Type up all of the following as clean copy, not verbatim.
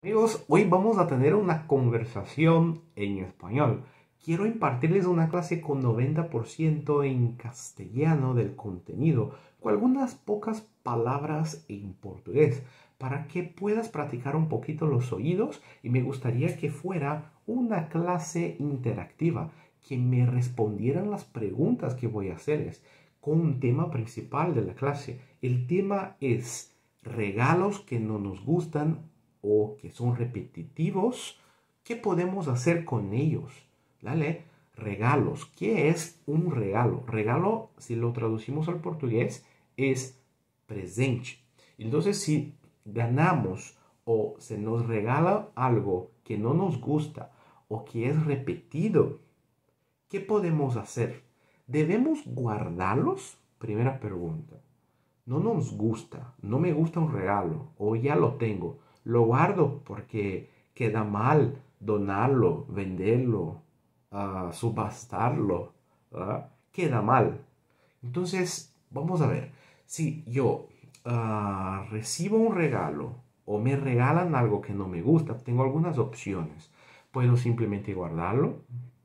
Amigos, hoy vamos a tener una conversación en español. Quiero impartirles una clase con 90% en castellano del contenido, con algunas pocas palabras en portugués, para que puedas practicar un poquito los oídos y me gustaría que fuera una clase interactiva, que me respondieran las preguntas que voy a hacerles con un tema principal de la clase. El tema es regalos que no nos gustan o que son repetitivos. ¿Qué podemos hacer con ellos? ¿Vale? Regalos. ¿Qué es un regalo? Regalo, si lo traducimos al portugués, es presente. Entonces, si ganamos o se nos regala algo que no nos gusta o que es repetido, ¿qué podemos hacer? ¿Debemos guardarlos? Primera pregunta. No nos gusta, no me gusta un regalo o ya lo tengo. Lo guardo porque queda mal donarlo, venderlo, subastarlo, ¿verdad? Queda mal. Entonces, vamos a ver, si yo recibo un regalo o me regalan algo que no me gusta, tengo algunas opciones. Puedo simplemente guardarlo,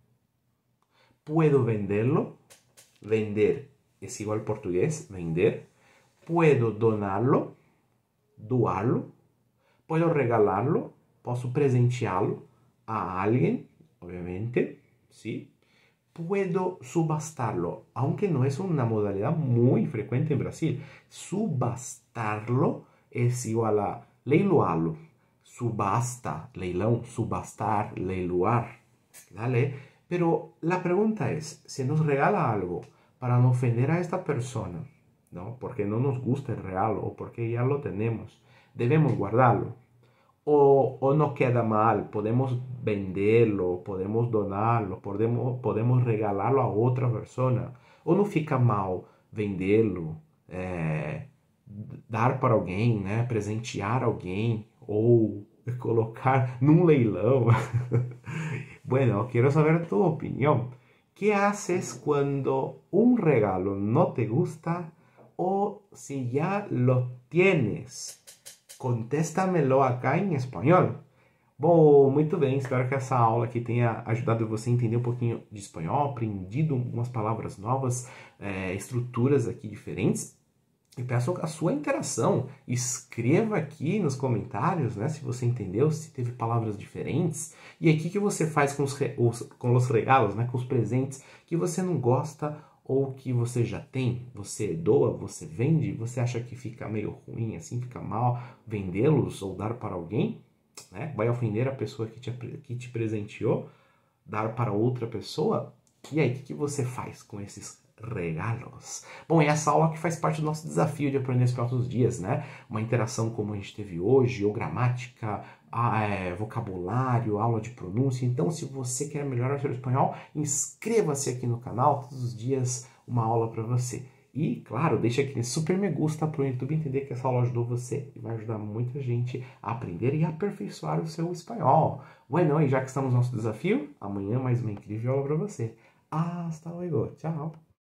puedo venderlo, vender es igual portugués, vender. Puedo donarlo, doarlo, puedo regalarlo, posso presentearlo a alguien, obviamente, ¿sí? Puedo subastarlo, aunque no es una modalidad muy frecuente en Brasil. Subastarlo es igual a leiloarlo. Subasta, leilão, subastar, leiloar, ¿vale? Pero la pregunta es, ¿se nos regala algo para no ofender a esta persona? ¿No? Porque no nos gusta el regalo o porque ya lo tenemos. Debemos guardarlo. O no queda mal, podemos venderlo, podemos donarlo, podemos regalarlo a outra persona. Ou não fica mal vendê-lo, dar para alguém, né? Presentear alguém ou colocar num leilão. Bueno, quiero saber tu opinión. ¿Qué haces cuando un regalo no te gusta o si ya lo tienes? Contéstamelo acá em espanhol. Bom, muito bem, espero que essa aula aqui tenha ajudado você a entender um pouquinho de espanhol, aprendido umas palavras novas, estruturas aqui diferentes. E peço a sua interação. Escreva aqui nos comentários, né, se você entendeu, se teve palavras diferentes. E aí, o que você faz com os regalos, né, com os presentes que você não gosta ou que você já tem? Você doa, você vende? Você acha que fica meio ruim, assim, fica mal vendê-los ou dar para alguém? Né? Vai ofender a pessoa que te presenteou? Dar para outra pessoa? E aí, o que você faz com esses regalos? Bom, e essa aula que faz parte do nosso desafio de aprender espanhol todos os dias, né? Uma interação como a gente teve hoje, ou gramática, vocabulário, aula de pronúncia. Então, se você quer melhorar o seu espanhol, inscreva-se aqui no canal, todos os dias uma aula para você. E, claro, deixa aquele super me gusta para o YouTube entender que essa aula ajudou você e vai ajudar muita gente a aprender e aperfeiçoar o seu espanhol. Bueno, e já que estamos no nosso desafio, amanhã mais uma incrível aula para você. Hasta luego, tchau!